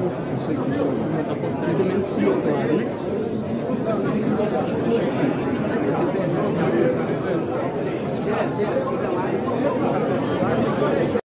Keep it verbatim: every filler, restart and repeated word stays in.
Eu sei que está mais ou menos simultâneo, né? Yes, yes.